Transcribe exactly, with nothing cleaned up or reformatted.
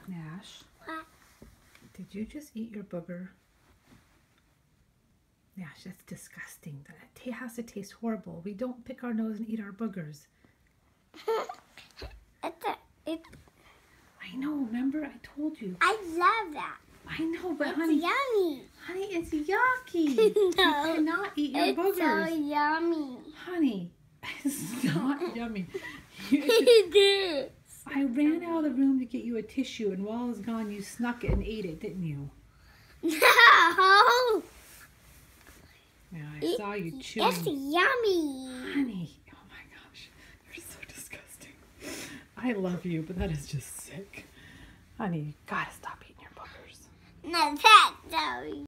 Nash, What? did you just eat your booger? Nash, that's disgusting. That has to taste horrible. We don't pick our nose and eat our boogers. It's a, it's, I know, remember? I told you. I love that. I know, but It's honey, yummy. honey, it's yucky. No, you cannot eat your it's boogers. so yummy. Honey, it's not yummy. It is. I ran out of the room to get you a tissue, and while I was gone, you snuck it and ate it, didn't you? No. Yeah, I It- saw you chewing. It's yummy. Honey, oh my gosh, you're so disgusting. I love you, but that is just sick. Honey, you gotta stop eating your boogers. No, that's so